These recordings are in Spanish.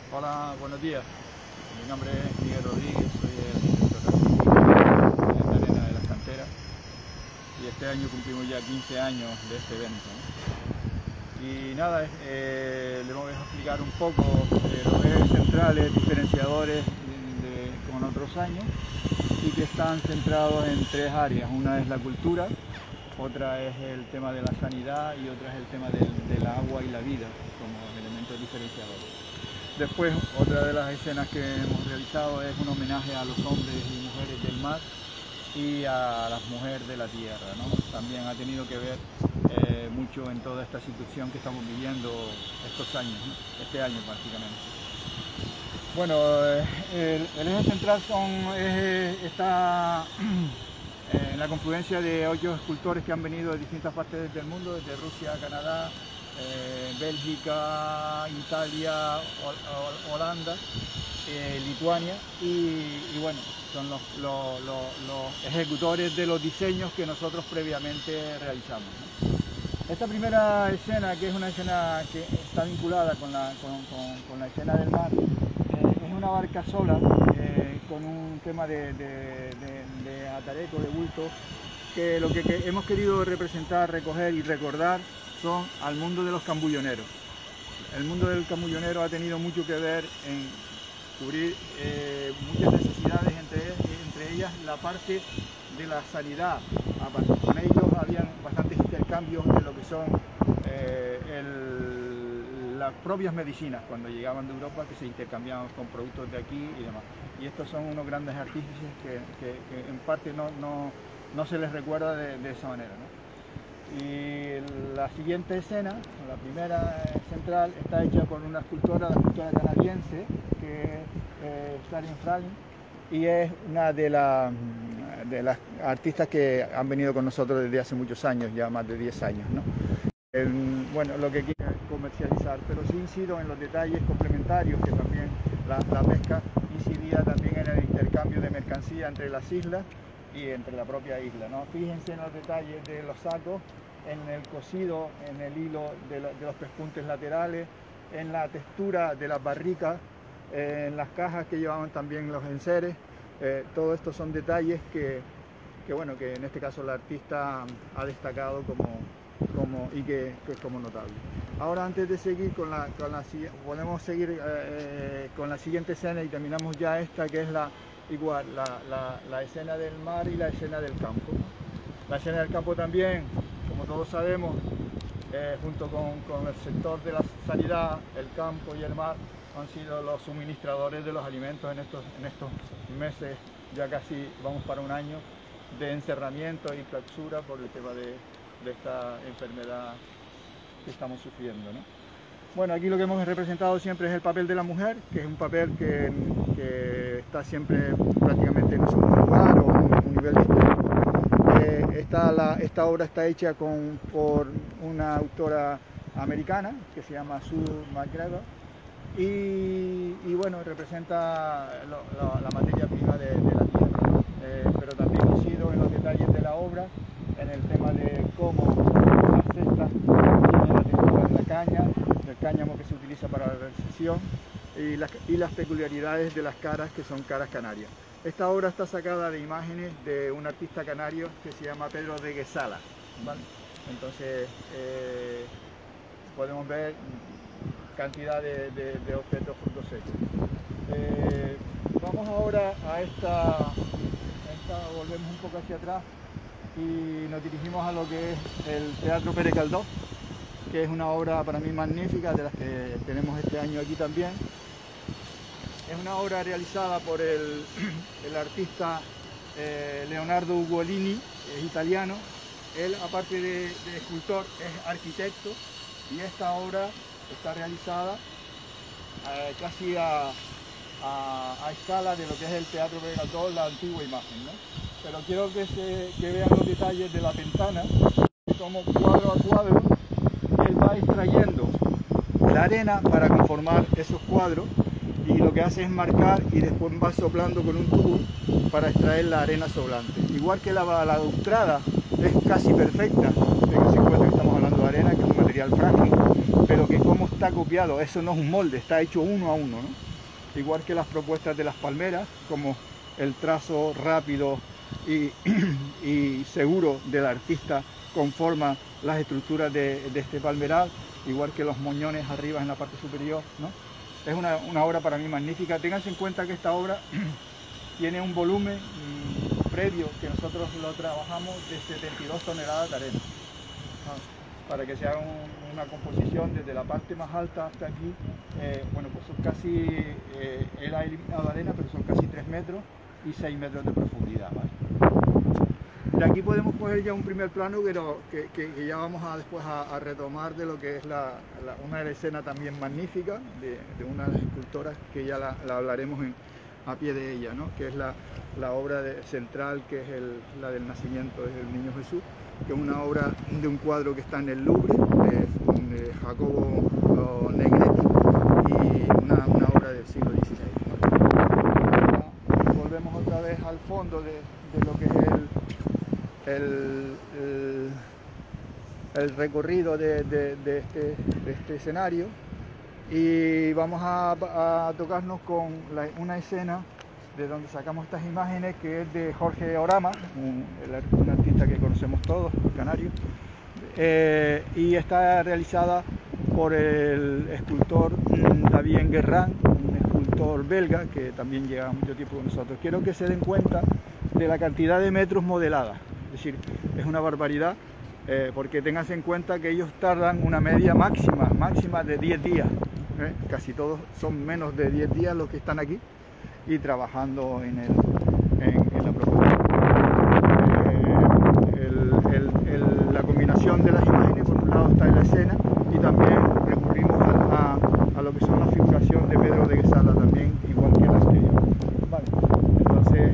Hola, buenos días. Mi nombre es Miguel Rodríguez, soy el director artístico de la Arena de las Canteras y este año cumplimos ya 15 años de este evento, ¿no? Y nada, le vamos a explicar un poco los ejes centrales, diferenciadores con otros años y que están centrados en tres áreas. Una es la cultura, otra es el tema de la sanidad y otra es el tema del agua y la vida como elementos diferenciadores. Después, otra de las escenas que hemos realizado es un homenaje a los hombres y mujeres del mar y a las mujeres de la tierra, ¿no? También ha tenido que ver mucho en toda esta situación que estamos viviendo estos años, ¿no? Este año prácticamente. Bueno, el eje central está en la confluencia de 8 escultores que han venido de distintas partes del mundo, desde Rusia, Canadá, Bélgica, Italia, Holanda, Lituania y bueno, son los ejecutores de los diseños que nosotros previamente realizamos, ¿no? Esta primera escena, que es una escena que está vinculada con la escena del mar, es una barca sola con un tema de atareco, de bulto, que lo que hemos querido representar, recoger y recordar son al mundo de los cambulloneros. El mundo del cambullonero ha tenido mucho que ver en cubrir muchas necesidades, entre ellas la parte de la sanidad. Con ellos habían bastantes intercambios de lo que son las propias medicinas cuando llegaban de Europa, que se intercambiaban con productos de aquí y demás. Y estos son unos grandes artífices que en parte no se les recuerda de esa manera, ¿no? Y la siguiente escena, la primera central, está hecha por una escultora, la escultora canadiense, que es Karin Fralin, y es una de las artistas que han venido con nosotros desde hace muchos años, ya más de 10 años, ¿no? Bueno, lo que quiere es comercializar, pero sí incido en los detalles complementarios, que también la pesca incidía también en el intercambio de mercancía entre las islas y entre la propia isla, ¿no? Fíjense en los detalles de los sacos, en el cosido, en el hilo de los pespuntes laterales, en la textura de las barricas, en las cajas que llevaban también los enseres. Todo esto son detalles que en este caso la artista ha destacado y que es como notable. Ahora, antes de seguir podemos seguir con la siguiente escena y terminamos ya esta, que es la escena del mar y la escena del campo. La escena del campo también, como todos sabemos, junto con el sector de la sanidad, el campo y el mar han sido los suministradores de los alimentos en estos meses, ya casi vamos para un año, de encerramiento y clausura por el tema de esta enfermedad que estamos sufriendo, ¿no? Bueno, aquí lo que hemos representado siempre es el papel de la mujer, que es un papel que está siempre prácticamente en un segundo lugar o un nivel distinto. Esta obra está hecha por una autora americana que se llama Sue McGregor y bueno, representa la materia prima de la tierra, pero también incido en los detalles de la obra, en el tema de cómo las cestas tienen la textura de la caña, del cáñamo que se utiliza para la realización y las peculiaridades de las caras, que son caras canarias. Esta obra está sacada de imágenes de un artista canario que se llama Pedro de Guesala, ¿vale? Entonces podemos ver cantidad de objetos frutos secos. Vamos ahora a esta, volvemos un poco hacia atrás y nos dirigimos a lo que es el Teatro Pere Caldós, que es una obra para mí magnífica, de las que tenemos este año aquí también. Es una obra realizada por el artista Leonardo Ugolini, es italiano. Él, aparte de escultor, es arquitecto, y esta obra está realizada casi a escala de lo que es el Teatro Pere Caldós, la antigua imagen, ¿no? Pero quiero que vean los detalles de la ventana, como cuadro a cuadro él va extrayendo la arena para conformar esos cuadros, y lo que hace es marcar y después va soplando con un tubo para extraer la arena sobrante. Igual que la balaustrada es casi perfecta, ten en cuenta que estamos hablando de arena, que es un material frágil, pero que cómo está copiado, eso no es un molde, está hecho uno a uno, ¿no? Igual que las propuestas de las palmeras, como el trazo rápido y seguro del artista conforma las estructuras de este palmeral, igual que los moñones arriba en la parte superior, ¿no? Es una obra para mí magnífica. Ténganse en cuenta que esta obra tiene un volumen previo que nosotros lo trabajamos de 72 toneladas de arena, ¿no? Para que se haga una composición desde la parte más alta hasta aquí. Bueno, pues son casi, él ha eliminado arena, pero son casi 3 metros y 6 metros de profundidad, ¿vale? De aquí podemos coger ya un primer plano que ya vamos después a retomar de lo que es una escena también magnífica de una de las escultoras que ya la hablaremos a pie de ella, ¿no? Que es la obra central, que es la del nacimiento del Niño Jesús, que es una obra de un cuadro que está en el Louvre, de Jacobo Negretti, y una obra del siglo XVI, ¿no? Volvemos otra vez al fondo de lo que es el recorrido de este escenario, y vamos a tocarnos con una escena de donde sacamos estas imágenes, que es de Jorge Orama, un artista que conocemos todos, canario, y está realizada por el escultor David Enguerrand, un escultor belga que también lleva mucho tiempo con nosotros. Quiero que se den cuenta de la cantidad de metros modeladas, es decir, es una barbaridad, porque tengan en cuenta que ellos tardan una media máxima de 10 días, casi todos son menos de 10 días los que están aquí y trabajando en la propuesta. La combinación de las imágenes, por un lado está en la escena, y también recurrimos a lo que son la figuración de Pedro de Quesada, también igual que la anterior. Vale. Entonces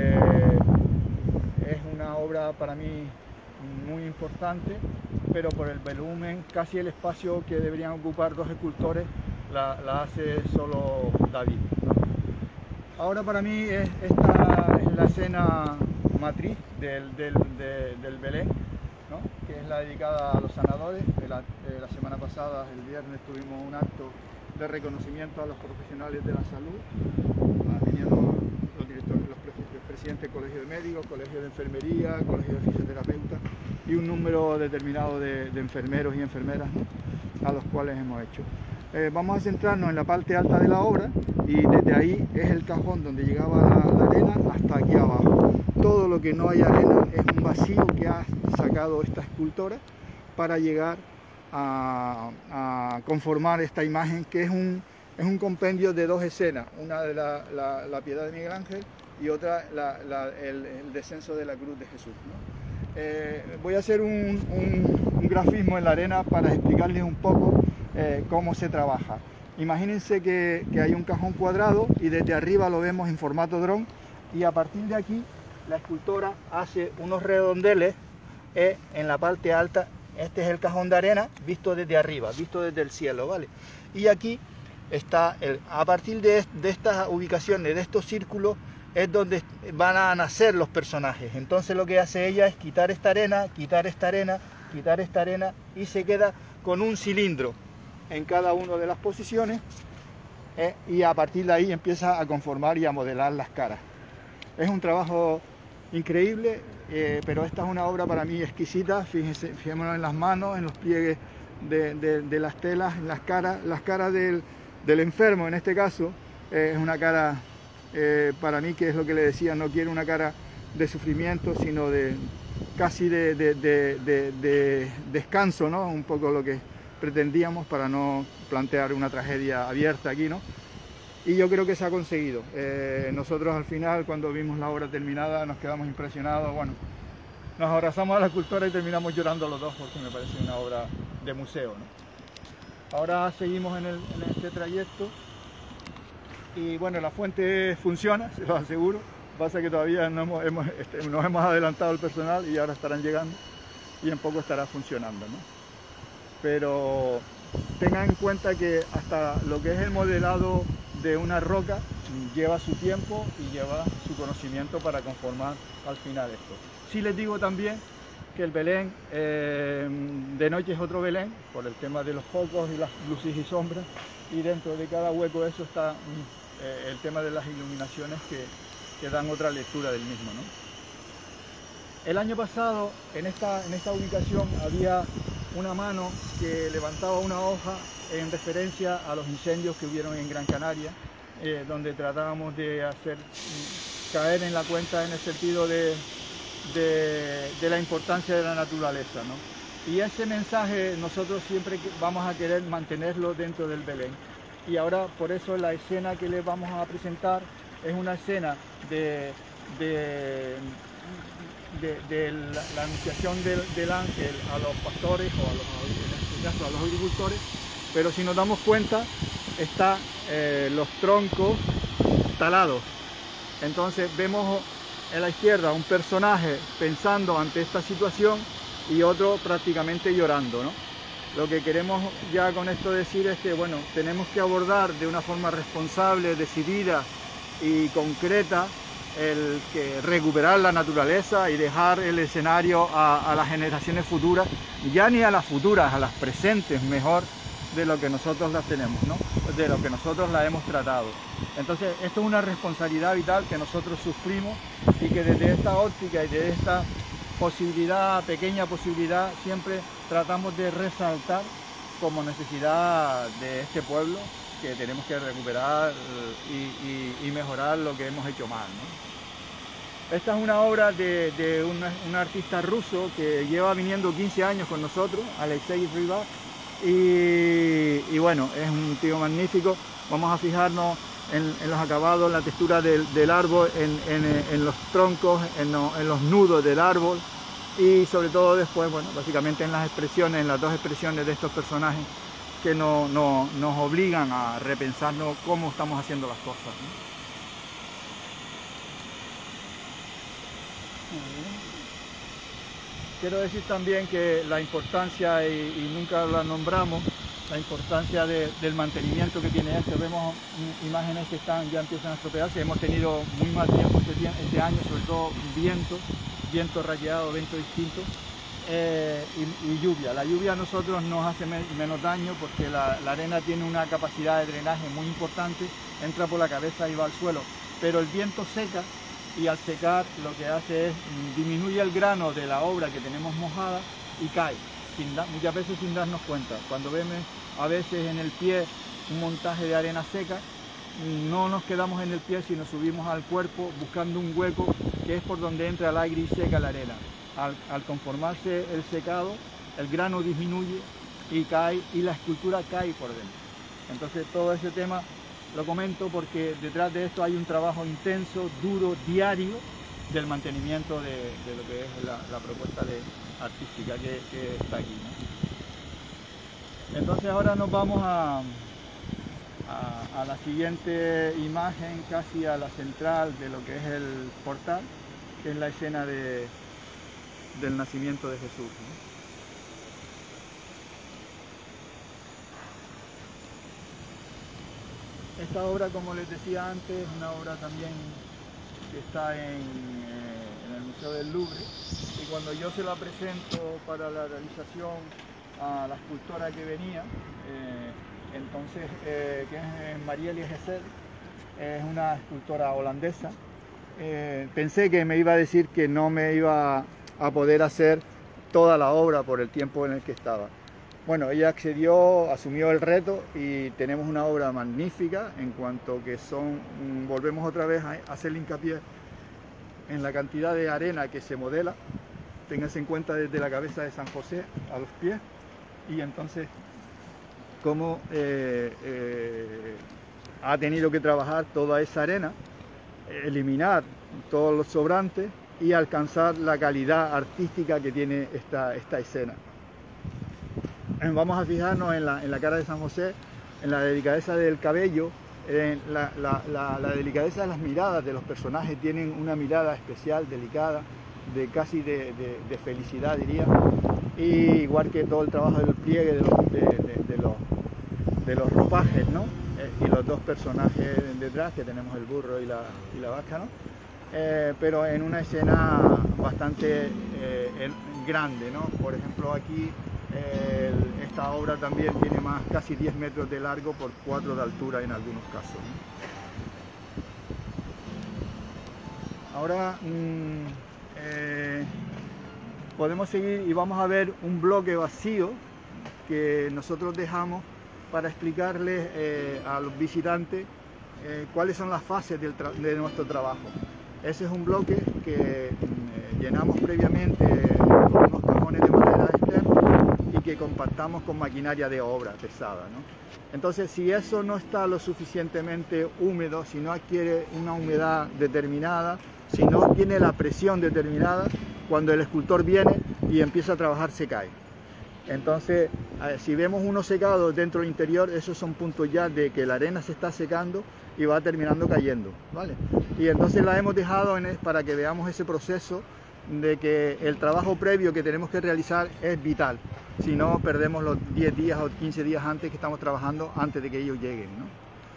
es una obra para mí muy importante, pero por el volumen, casi el espacio que deberían ocupar dos escultores la hace solo David, ¿no? Ahora para mí esta es la escena matriz del Belén, ¿no? Que es la dedicada a los sanadores. La semana pasada, el viernes, tuvimos un acto de reconocimiento a los profesionales de la salud. Vinieron los directores, los presidentes del Colegio de Médicos, Colegio de Enfermería, Colegio de Fisioterapeutas y un número determinado de enfermeros y enfermeras, ¿no? A los cuales hemos hecho. Vamos a centrarnos en la parte alta de la obra, y desde ahí es el cajón donde llegaba la arena hasta aquí abajo. Todo lo que no hay arena es un vacío que ha sacado esta escultora para llegar a conformar esta imagen, que es un compendio de dos escenas, una de la Piedad de Miguel Ángel y otra el descenso de la cruz de Jesús, ¿no? Voy a hacer un grafismo en la arena para explicarles un poco cómo se trabaja. Imagínense que hay un cajón cuadrado y desde arriba lo vemos en formato dron, y a partir de aquí la escultora hace unos redondeles en la parte alta. Este es el cajón de arena visto desde arriba, visto desde el cielo, ¿vale? Y aquí está, a partir de estas ubicaciones, de estos círculos, es donde van a nacer los personajes. Entonces lo que hace ella es quitar esta arena, quitar esta arena, quitar esta arena, y se queda con un cilindro en cada una de las posiciones, y a partir de ahí empieza a conformar y a modelar las caras. Es un trabajo increíble, pero esta es una obra para mí exquisita. Fijémonos en las manos, en los pliegues de las telas, en las caras del enfermo en este caso. Es una cara, para mí, que es lo que le decía, no quiero una cara de sufrimiento, sino casi de descanso, ¿no? Un poco lo que pretendíamos para no plantear una tragedia abierta aquí, ¿no? Y yo creo que se ha conseguido. Nosotros al final, cuando vimos la obra terminada, nos quedamos impresionados. Bueno, nos abrazamos a la escultora y terminamos llorando los dos, porque me parece una obra de museo, ¿no? Ahora seguimos en este trayecto, y bueno, la fuente funciona, se lo aseguro. Pasa que todavía nos hemos adelantado el personal y ahora estarán llegando, y en poco estará funcionando, ¿no? Pero tengan en cuenta que hasta lo que es el modelado de una roca lleva su tiempo y lleva su conocimiento para conformar al final esto. Sí les digo también que el Belén de noche es otro Belén, por el tema de los focos y las luces y sombras, y dentro de cada hueco eso está el tema de las iluminaciones que dan otra lectura del mismo, ¿no? El año pasado en esta ubicación había una mano que levantaba una hoja en referencia a los incendios que hubieron en Gran Canaria, donde tratábamos de hacer caer en la cuenta en el sentido de la importancia de la naturaleza, ¿no? Y ese mensaje nosotros siempre vamos a querer mantenerlo dentro del Belén. Y ahora por eso la escena que les vamos a presentar es una escena de la anunciación del ángel a los pastores o en este caso a los agricultores, pero si nos damos cuenta están los troncos talados. Entonces vemos en la izquierda un personaje pensando ante esta situación y otro prácticamente llorando, ¿no? Lo que queremos ya con esto decir es que, bueno, tenemos que abordar de una forma responsable, decidida y concreta el que recuperar la naturaleza y dejar el escenario a las generaciones futuras, ya ni a las futuras, a las presentes mejor de lo que nosotros las tenemos, ¿no? De lo que nosotros la hemos tratado. Entonces esto es una responsabilidad vital que nosotros sufrimos y que desde esta óptica y de esta posibilidad, pequeña posibilidad, siempre tratamos de resaltar como necesidad de este pueblo, que tenemos que recuperar y mejorar lo que hemos hecho mal, ¿no? Esta es una obra de un artista ruso que lleva viniendo 15 años con nosotros, Alexei Rybak, y bueno, es un tío magnífico. Vamos a fijarnos en los acabados, en la textura del árbol, en los troncos, en los nudos del árbol y sobre todo después, bueno, básicamente en las expresiones, en las dos expresiones de estos personajes que nos obligan a repensarnos cómo estamos haciendo las cosas, ¿no? Quiero decir también que la importancia, y nunca la nombramos, la importancia del mantenimiento que tiene esto. Vemos imágenes que ya empiezan a estropearse. Hemos tenido muy mal tiempo este año, sobre todo viento rayado, viento distinto, y lluvia. La lluvia a nosotros nos hace menos daño porque la arena tiene una capacidad de drenaje muy importante, entra por la cabeza y va al suelo, pero el viento seca, y al secar lo que hace es disminuye el grano de la obra que tenemos mojada y cae, muchas veces sin darnos cuenta. Cuando vemos a veces en el pie un montaje de arena seca, no nos quedamos en el pie, sino subimos al cuerpo buscando un hueco que es por donde entra el aire y seca la arena. Al conformarse el secado, el grano disminuye y cae, y la escultura cae por dentro. Entonces todo ese tema lo comento porque detrás de esto hay un trabajo intenso, duro, diario, del mantenimiento de lo que es la propuesta artística que está aquí, ¿no? Entonces ahora nos vamos a la siguiente imagen, casi a la central de lo que es el portal, que es la escena del nacimiento de Jesús, ¿no? Esta obra, como les decía antes, es una obra también que está en el Museo del Louvre, y cuando yo se la presento para la realización a la escultora que venía, entonces, que es Marielle Gesell, es una escultora holandesa, pensé que me iba a decir que no me iba a poder hacer toda la obra por el tiempo en el que estaba. Bueno, ella accedió, asumió el reto y tenemos una obra magnífica en cuanto que volvemos otra vez a hacer hincapié en la cantidad de arena que se modela. Ténganse en cuenta desde la cabeza de San José a los pies, y entonces cómo ha tenido que trabajar toda esa arena, eliminar todos los sobrantes y alcanzar la calidad artística que tiene esta escena. Vamos a fijarnos en la cara de San José, en la delicadeza del cabello, en la delicadeza de las miradas de los personajes. Tienen una mirada especial, delicada, casi de felicidad, diría, y igual que todo el trabajo del pliegue de los ropajes, ¿no? Y los dos personajes detrás, que tenemos el burro y la vaca, ¿no? Pero en una escena bastante grande, ¿no? Por ejemplo, aquí esta obra también tiene casi 10 metros de largo por 4 de altura en algunos casos, ¿no? Ahora podemos seguir y vamos a ver un bloque vacío que nosotros dejamos para explicarles a los visitantes cuáles son las fases de nuestro trabajo. Ese es un bloque que llenamos previamente con unos cajones de madera externos y que compactamos con maquinaria de obra pesada, ¿no? Entonces, si eso no está lo suficientemente húmedo, si no adquiere una humedad determinada, si no tiene la presión determinada, cuando el escultor viene y empieza a trabajar se cae. Entonces, si vemos uno secado dentro del interior, esos son puntos ya de que la arena se está secando y va terminando cayendo, ¿vale? Y entonces la hemos dejado para que veamos ese proceso de que el trabajo previo que tenemos que realizar es vital. Si no, perdemos los 10 días o 15 días antes que estamos trabajando, antes de que ellos lleguen, ¿no?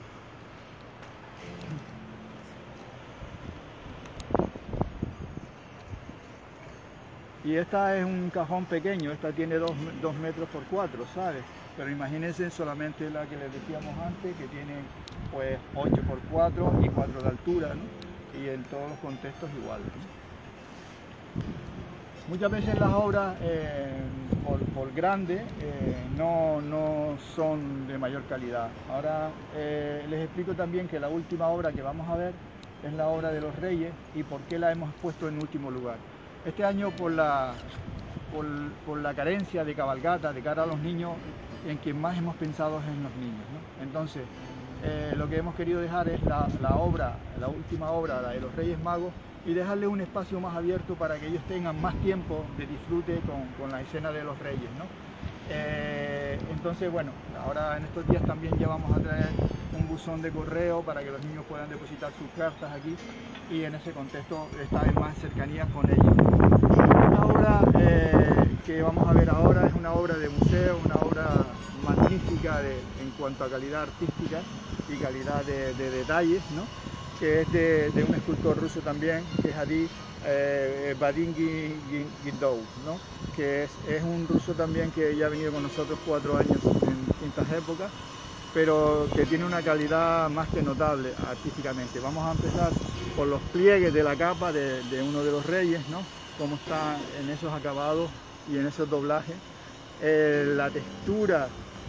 Y esta es un cajón pequeño, esta tiene 2 metros por 4, ¿sabes? Pero imagínense solamente la que les decíamos antes, que tiene pues 8 por 4 y 4 de altura, ¿no? Y en todos los contextos igual, ¿no? Muchas veces las obras por grande no son de mayor calidad. Ahora les explico también que la última obra que vamos a ver es la obra de los Reyes y por qué la hemos puesto en último lugar. Este año por la carencia de cabalgata de cara a los niños, en quien más hemos pensado es en los niños, ¿no? Entonces, lo que hemos querido dejar es la última obra, la de los Reyes Magos, y dejarle un espacio más abierto para que ellos tengan más tiempo de disfrute con la escena de los Reyes, ¿no? Entonces, bueno, ahora en estos días también ya vamos a traer un buzón de correo para que los niños puedan depositar sus cartas aquí y en ese contexto estar en más cercanía con ellos. La obra que vamos a ver ahora es una obra de museo, una obra magnífica en cuanto a calidad artística y calidad de detalles, ¿no? Que es de un escultor ruso también, que es Adi Vadim Gindou, ¿no? Que es un ruso también que ya ha venido con nosotros 4 años en distintas épocas, pero que tiene una calidad más que notable artísticamente. Vamos a empezar por los pliegues de la capa de uno de los Reyes, ¿no? Cómo está en esos acabados y en esos doblajes. La textura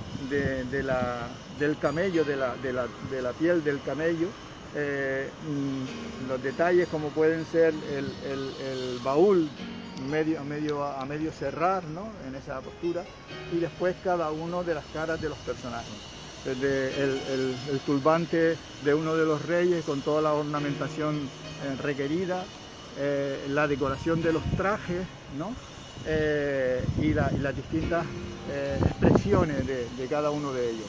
del camello, de la piel del camello, los detalles como pueden ser el baúl a medio cerrar, ¿no? En esa postura, y después cada uno de las caras de los personajes. Desde el turbante de uno de los reyes con toda la ornamentación requerida, la decoración de los trajes, ¿no? Y las distintas expresiones de cada uno de ellos.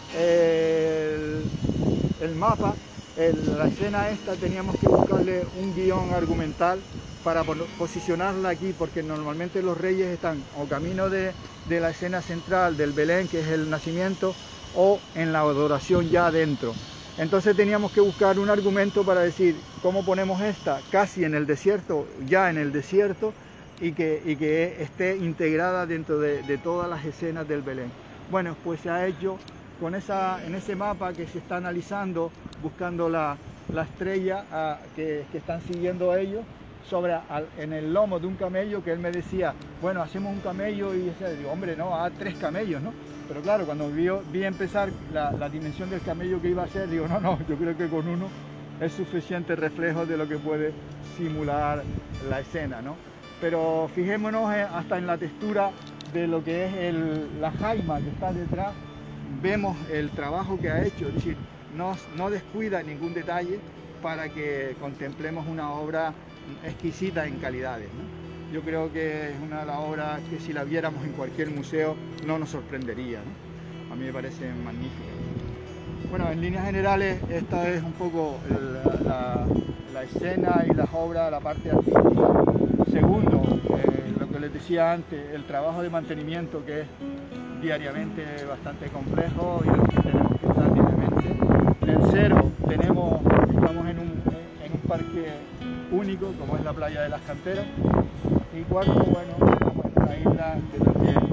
El mapa, la escena esta teníamos que buscarle un guión argumental para posicionarla aquí, porque normalmente los reyes están o camino de la escena central del Belén, que es el nacimiento, o en la adoración ya adentro. Entonces teníamos que buscar un argumento para decir cómo ponemos esta casi en el desierto, ya en el desierto, y que esté integrada dentro de todas las escenas del Belén. Bueno, pues se ha hecho en ese mapa que se está analizando, buscando la estrella que están siguiendo a ellos, en el lomo de un camello, que él me decía, bueno, hacemos un camello, y decía, digo, hombre, no, 3 camellos, ¿no? Pero claro, cuando vi empezar la dimensión del camello que iba a hacer, digo, no, yo creo que con uno es suficiente reflejo de lo que puede simular la escena, ¿no? Pero fijémonos hasta en la textura de lo que es la jaima que está detrás, vemos el trabajo que ha hecho, es decir, no descuida ningún detalle para que contemplemos una obra exquisita en calidades, ¿no? Yo creo que es una de las obras que si la viéramos en cualquier museo no nos sorprendería, ¿no? A mí me parece magnífica. Bueno, en líneas generales esta es un poco la escena y las obras, la parte artística. Segundo, lo que les decía antes, el trabajo de mantenimiento, que es diariamente bastante complejo y el que tenemos que estar diariamente. Tercero, estamos en un parque único como es la playa de las Canteras. Y cuarto, bueno, una isla que también